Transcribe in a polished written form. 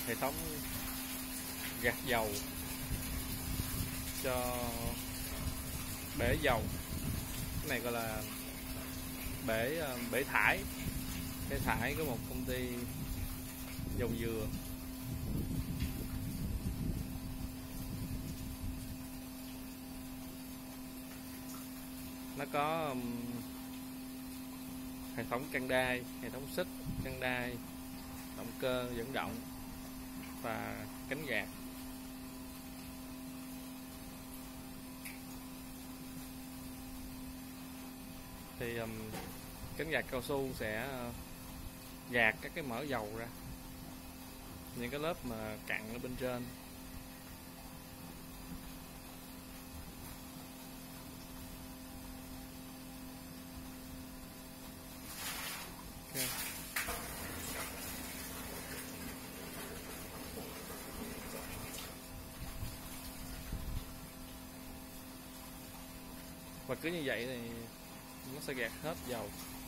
hệ thống gạt dầu cho bể dầu. Cái này gọi là bể thải của một công ty dầu dừa. Nó có hệ thống căng đai, hệ thống xích, căng đai, động cơ dẫn động và cánh gạt. Thì cánh gạt cao su sẽ gạt các cái mỡ dầu ra, những cái lớp mà cặn ở bên trên. Okay. Và cứ như vậy thì nó sẽ gạt hết dầu.